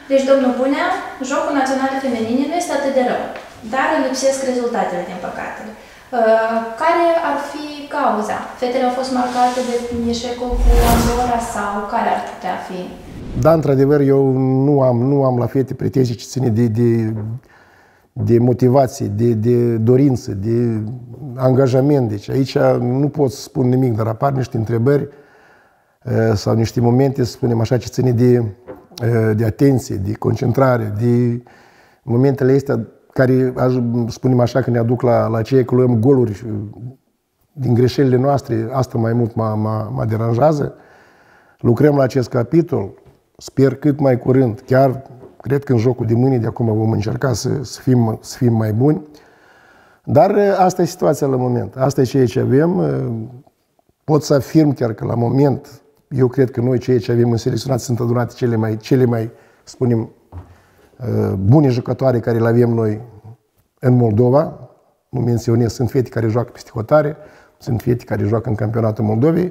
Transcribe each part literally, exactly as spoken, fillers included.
Deci, domnul Bunea, jocul național feminin nu este atât de rău, dar lipsesc rezultatele, din păcate. Care ar fi cauza? Fetele au fost marcate de eșecul cu Andorra sau care ar putea fi? Da, într-adevăr, eu nu am, nu am la fete pretenzii ce ține de, de, de motivație, de, de dorință, de angajament. Deci aici nu pot să spun nimic, dar apar niște întrebări sau niște momente, să spunem așa, ce ține de, de atenție, de concentrare, de momentele astea care, spunem așa, că ne aduc la, la ceea că luăm goluri din greșelile noastre. Asta mai mult mă deranjează. Lucrăm la acest capitol. Sper cât mai curând, chiar cred că în jocul de mâine, de acum vom încerca să, să, fim, să fim mai buni. Dar asta e situația la moment. Asta e ceea ce avem. Pot să afirm chiar că la moment, eu cred că noi ceea ce avem în selecționat sunt adunate cele mai, cele mai, spunem, bune jucătoare care le avem noi în Moldova. Nu menționez, sunt fete care joacă peste hotare, sunt fete care joacă în campionatul Moldovei.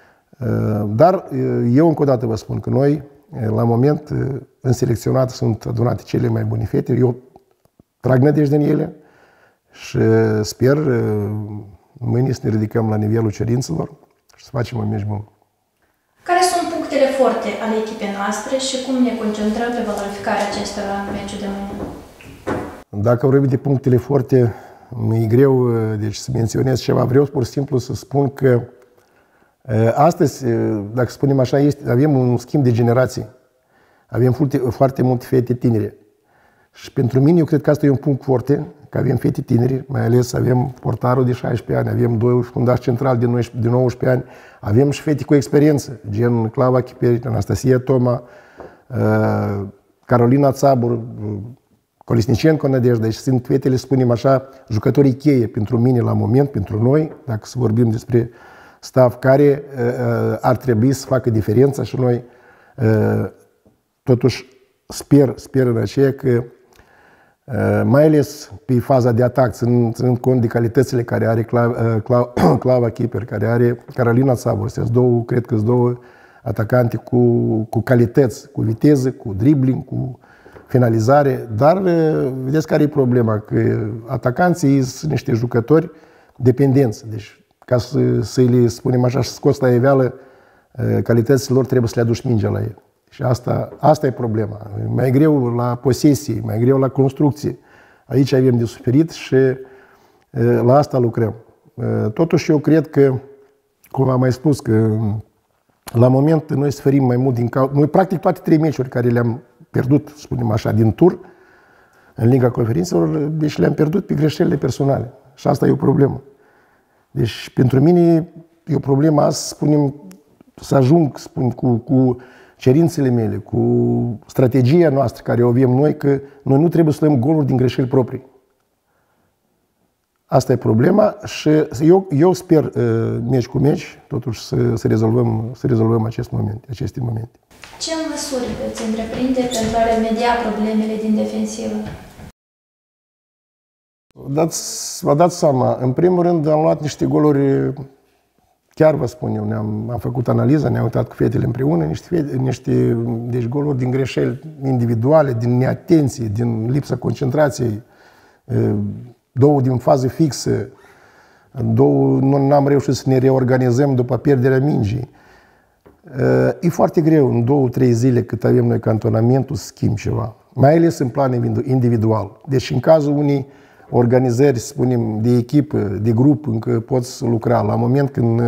Dar eu încă o dată vă spun că noi, la moment, în selecționat sunt adunate cele mai bune fete. Eu trag nădejde în ele și sper mâine să ne ridicăm la nivelul cerințelor și să facem un meci bun. Care sunt punctele forte ale echipei noastre și cum ne concentrăm pe valorificarea acestora în meciul de mâine? Dacă vorbim de punctele forte, mi-e greu deci, să menționez ceva. Vreau pur și simplu să spun că astăzi, dacă spunem așa, este, avem un schimb de generații. Avem foarte, foarte multe fete tinere. Și pentru mine, eu cred că asta e un punct foarte, că avem fete tinere, mai ales avem portarul de șaisprezece ani, avem doi fundași centrali de nouăsprezece ani, avem și fete cu experiență, gen Clava Chiperi, Anastasia Toma, Carolina Țabur, Colisnicenco Nădejda. Deci sunt fetele, spunem așa, jucătorii cheie pentru mine la moment, pentru noi, dacă să vorbim despre staff care uh, ar trebui să facă diferența și noi uh, totuși sper, sper în aceea că uh, mai ales pe faza de atac, ținând cont de calitățile care are Clava, uh, Clava Chiper, care are Carolina Țabur, sunt două, cred că sunt două atacante cu, cu calități, cu viteză, cu dribbling, cu finalizare, dar uh, vedeți care e problema, că atacanții sunt niște jucători dependenți, deci ca să, să le spunem așa, să scoți la iveală calitățile lor, trebuie să le aduci mingea la ei. Și asta, asta e problema. Mai greu la posesie, mai greu la construcție. Aici avem de suferit și la asta lucrăm. Totuși eu cred că, cum am mai spus, că la moment noi suferim mai mult din cauza... Noi practic toate trei meciuri care le-am pierdut, spunem așa, din tur, în Liga Conferințelor, deci le-am pierdut pe greșelile personale. Și asta e o problemă. Deci, pentru mine, e o problemă azi, spunem, să ajung spun, cu, cu cerințele mele, cu strategia noastră care o avem noi, că noi nu trebuie să luăm goluri din greșeli proprii. Asta e problema și eu, eu sper, uh, meci cu meci, totuși să, să, rezolvăm, să rezolvăm acest moment, aceste momente. Ce măsuri veți întreprinde pentru a remedia problemele din defensivă? Vă dați seama, în primul rând am luat niște goluri, chiar vă spun eu, ne-am am făcut analiza, ne-am uitat cu fetele împreună, niște, fete, niște deci goluri din greșeli individuale, din neatenție, din lipsa concentrației, două din fază fixă, două nu am reușit să ne reorganizăm după pierderea mingii. E foarte greu în două, trei zile cât avem noi cantonamentul să schimb ceva, mai ales în plan individual. Deci în cazul unei organizări, să spunem, de echipă, de grup, încă poți lucra. La moment când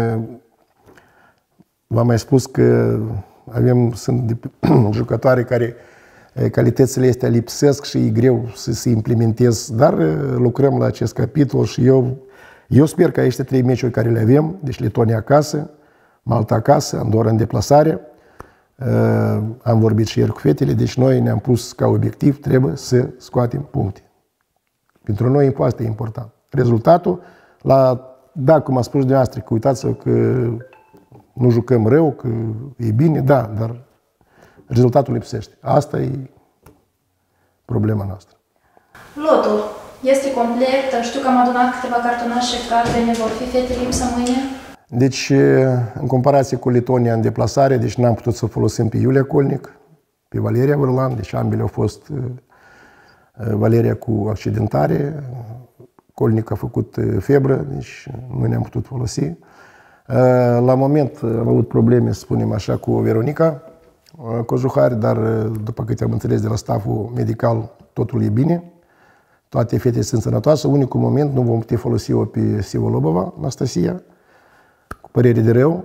v-am mai spus că avem, sunt de, jucătoare care calitățile astea lipsesc și e greu să se implementez, dar lucrăm la acest capitol și eu, eu sper că aceste trei meciuri care le avem, deci Letonia acasă, Malta acasă, Andorra în deplasare, am vorbit și ieri cu fetele, deci noi ne-am pus ca obiectiv, trebuie să scoatem puncte. Pentru noi asta e important. Rezultatul, la, da, cum a spus dumneavoastră, că uitați-vă că nu jucăm rău, că e bine, da, dar rezultatul lipsește. Asta e problema noastră. Lotul este complet. Știu că am adunat câteva cartonașe galbene. Vor fi fete lipsă mâine? Deci, în comparație cu Letonia în deplasare, deci n-am putut să folosim pe Iulia Colnic. pe Valeria Vârlan, deci ambele au fost Valeria cu accidentare, colnic a făcut febră, deci nu ne-am putut folosi. La moment am avut probleme, să spunem așa, cu Veronica Cojuhari, dar după câte am înțeles de la staful medical, totul e bine. Toate fetele sunt sănătoase. Unicul moment nu vom putea folosi-o pe Siva Lobova, Anastasia, cu părere de rău.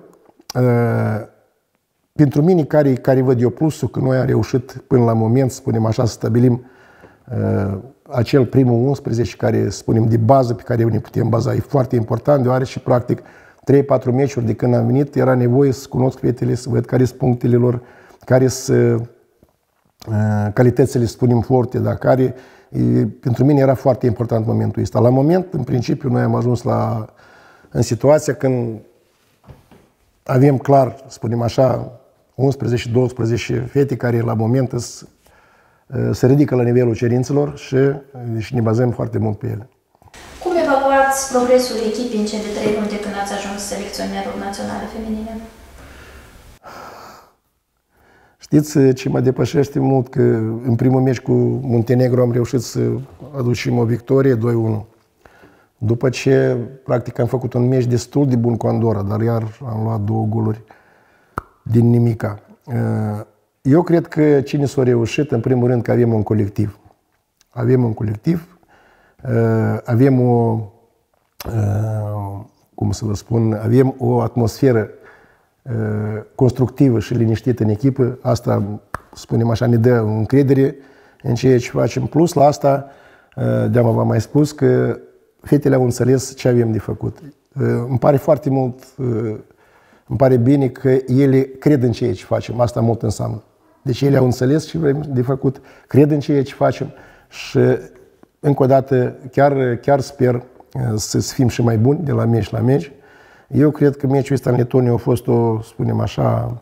Pentru mine, care, care văd eu plusul, că noi am reușit până la moment, să spunem așa, să stabilim uh, acel primul unsprezece, care, spunem, de bază pe care ne putem baza. E foarte important, deoarece, practic, trei patru meciuri de când am venit, era nevoie să cunosc fetele, să văd care sunt punctele lor, care sunt uh, calitățile, spunem, forte, dar care, e, pentru mine era foarte important momentul ăsta. La moment, în principiu, noi am ajuns la, în situația când avem clar, spunem așa, unsprezece douăsprezece fete care la moment se ridică la nivelul cerințelor și, și ne bazăm foarte mult pe ele. Cum evaluați progresul echipei în cele trei runde când ați ajuns selecționerul naționale feminine? Știți ce mă depășește mult? Că în primul meci cu Muntenegru am reușit să aducem o victorie doi unu. După ce, practic, am făcut un meci destul de bun cu Andorra, dar iar am luat două goluri din nimica. Eu cred că cine s-a reușit, în primul rând, că avem un colectiv. Avem un colectiv, avem o, cum să vă spun, avem o atmosferă constructivă și liniștită în echipă. Asta, spunem așa, ne dă încredere în ceea ce facem. Plus la asta, de-am v-am mai spus că fetele au înțeles ce avem de făcut. Îmi pare foarte mult, îmi pare bine că ele cred în ceea ce facem. Asta mult înseamnă. Deci ele au înțeles ce vrem de făcut, cred în ceea ce facem și, încă o dată, chiar, chiar sper să fim și mai buni de la meci la meci. Eu cred că meciul ăsta în Letonia a fost o, spunem așa,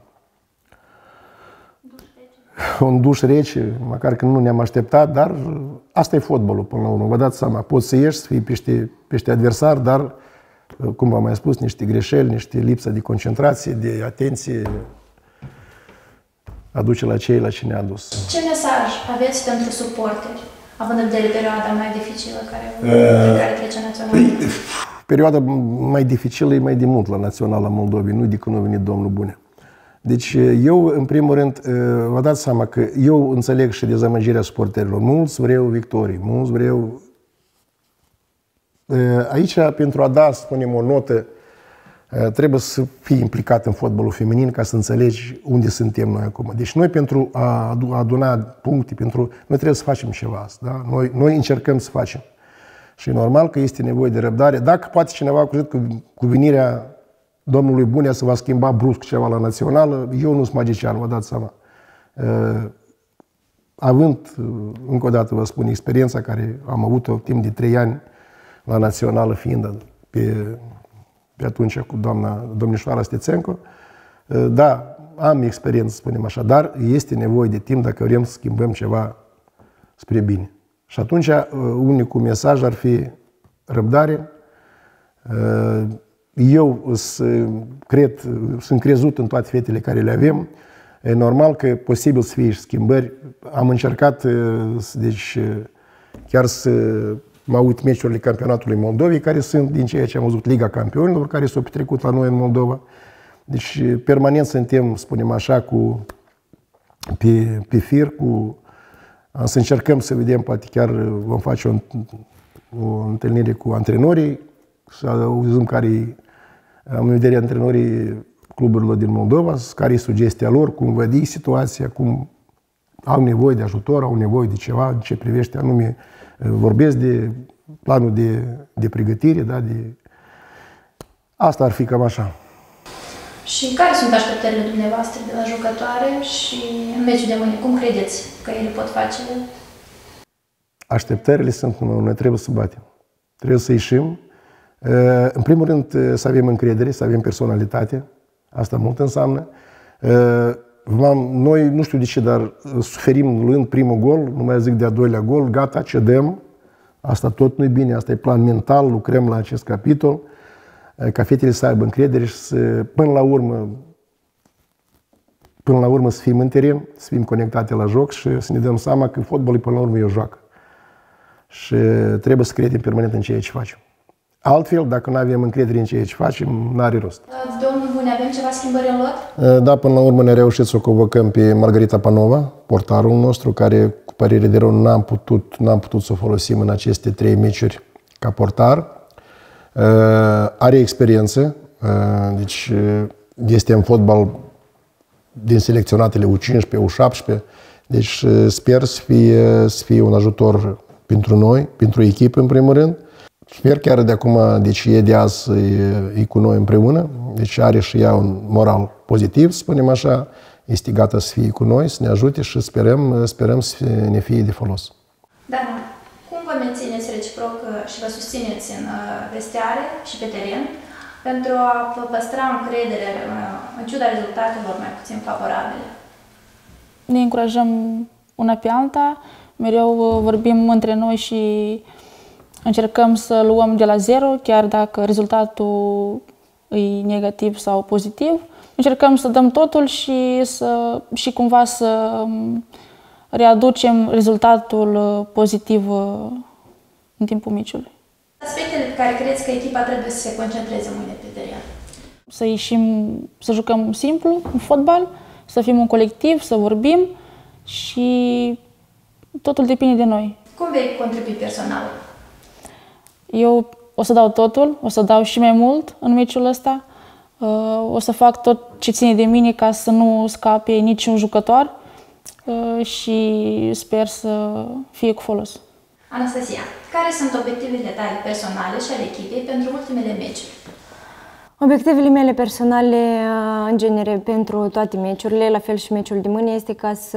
un duș rece, măcar că nu ne-am așteptat, dar asta e fotbalul până la urmă. Vă dați seama, poți să ieși, să fii peste, peste adversar, dar, cum v-am mai spus, niște greșeli, niște lipsă de concentrație, de atenție, aduce la cei la ce ne-a dus. Ce mesaj aveți pentru suporteri, având în vedere perioada mai dificilă care, uh, care trece națională? Păi, perioada mai dificilă e mai de mult la Naționala Moldovei, nu de când a venit domnul Bunea. Deci eu, în primul rând, vă dați seama că eu înțeleg și dezamăgirea suporterilor. Mulți vreau victorii, mulți vreau... Aici, pentru a da, spunem, o notă, trebuie să fii implicat în fotbalul feminin ca să înțelegi unde suntem noi acum. Deci noi, pentru a aduna puncte, pentru... noi trebuie să facem ceva. Da? Noi, noi încercăm să facem. Și e normal că este nevoie de răbdare. Dacă poate cineva crede că cu venirea domnului Bunea se va schimba brusc ceva la națională, eu nu sunt magician, vă dați seama. Având, încă o dată vă spun, experiența care am avut-o timp de trei ani la națională, fiind pe, pe atunci cu doamna domnișoara Stețenco, da, am experiență, spunem așa, dar este nevoie de timp dacă vrem să schimbăm ceva spre bine. Și atunci, unicul mesaj ar fi răbdare. Eu cred, sunt crezut în toate fetele care le avem. E normal că e posibil să fie și schimbări. Am încercat, deci, chiar să mă uit meciurile campionatului Moldovei, care sunt din ceea ce am văzut Liga Campionilor, care s-au petrecut la noi în Moldova. Deci, permanent suntem, spunem așa, cu, pe, pe fir, cu... Să încercăm să vedem, poate chiar vom face o, o întâlnire cu antrenorii, să auzim care am în vedere antrenorii cluburilor din Moldova, care e sugestia lor, cum văd ei situația, cum au nevoie de ajutor, au nevoie de ceva, în ce privește anume, vorbesc de planul de, de pregătire, da, de... Asta ar fi cam așa. Și care sunt așteptările dumneavoastră de la jucătoare și în meciul de mâine? Cum credeți că ele pot face? Așteptările sunt, noi trebuie să batem. Trebuie să ieșim. În primul rând să avem încredere, să avem personalitate. Asta mult înseamnă. Noi, nu știu de ce, dar suferim luând primul gol, nu mai zic de-a doilea gol, gata, cedăm. Asta tot nu e bine, asta e plan mental, lucrăm la acest capitol. Ca fetele să aibă încredere și să, până la urmă, până la urmă să fim în teren, să fim conectate la joc și să ne dăm seama că fotbalul până la urmă e o joacă. Și trebuie să credem permanent în ceea ce facem. Altfel, dacă nu avem încredere în ceea ce facem, nu are rost. Domnul Bune, avem ceva schimbări în lot? Da, până la urmă ne-a reușit să o convocăm pe Margarita Panova, portarul nostru, care, cu părere de rău, n-am putut, n-am putut să o folosim în aceste trei meciuri ca portar. Are experiență, deci este în fotbal din selecționatele U cincisprezece, U șaptesprezece, deci sper să fie, să fie un ajutor pentru noi, pentru echipă în primul rând. Sper chiar de acum, deci e de azi, e, e cu noi împreună, deci are și ea un moral pozitiv, să spunem așa, este gata să fie cu noi, să ne ajute și sperăm, sperăm să ne fie de folos. Da, cum vă mențineți reciproc și vă susțineți în vestiare și pe teren pentru a vă păstra încredere în ciuda rezultatelor mai puțin favorabile? Ne încurajăm una pe alta, mereu vorbim între noi și încercăm să luăm de la zero, chiar dacă rezultatul e negativ sau pozitiv. Încercăm să dăm totul și, să, și cumva să readucem rezultatul pozitiv în timpul meciului. Aspectele pe care credeți că echipa trebuie să se concentreze mâine pe teren? Să ieșim, să jucăm simplu, în fotbal, să fim un colectiv, să vorbim și totul depinde de noi. Cum vei contribui personal? Eu o să dau totul, o să dau și mai mult în meciul ăsta. O să fac tot ce ține de mine ca să nu scape niciun jucător și sper să fie cu folos. Anastasia, care sunt obiectivele tale personale și ale echipei pentru ultimele meciuri? Obiectivele mele personale, în genere, pentru toate meciurile, la fel și meciul de mâine, este ca să,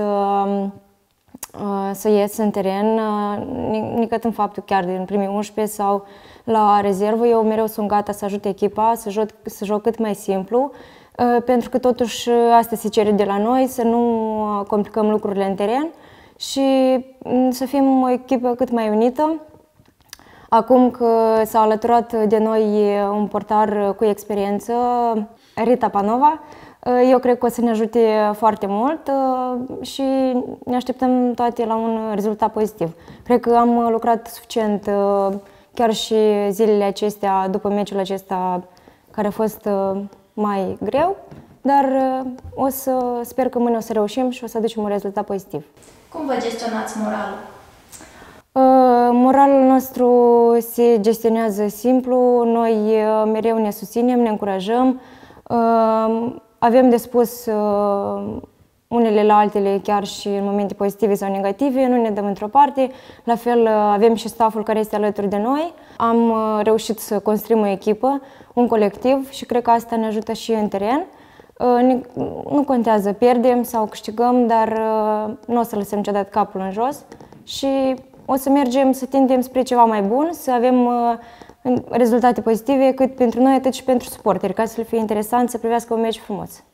să ies în teren, nicăt în faptul chiar din primii unsprezece sau la rezervă. Eu mereu sunt gata să ajut echipa, să joc, să joc cât mai simplu, pentru că totuși asta se cere de la noi, să nu complicăm lucrurile în teren și să fim o echipă cât mai unită. Acum că s-a alăturat de noi un portar cu experiență, Rita Panova, eu cred că o să ne ajute foarte mult și ne așteptăm toate la un rezultat pozitiv. Cred că am lucrat suficient chiar și zilele acestea, după meciul acesta, care a fost mai greu, dar o să sper că mâine o să reușim și o să aducem un rezultat pozitiv. Cum vă gestionați moralul? Moralul nostru se gestionează simplu, noi mereu ne susținem, ne încurajăm, avem de spus unele la altele chiar și în momente pozitive sau negative, nu ne dăm într-o parte, la fel avem și stafful care este alături de noi. Am reușit să construim o echipă, un colectiv și cred că asta ne ajută și în teren. Nu contează, pierdem sau câștigăm, dar nu o să lăsăm niciodată capul în jos și o să mergem să tindem spre ceva mai bun, să avem rezultate pozitive cât pentru noi, atât și pentru suporteri, ca să le fie interesant să privească un meci frumos.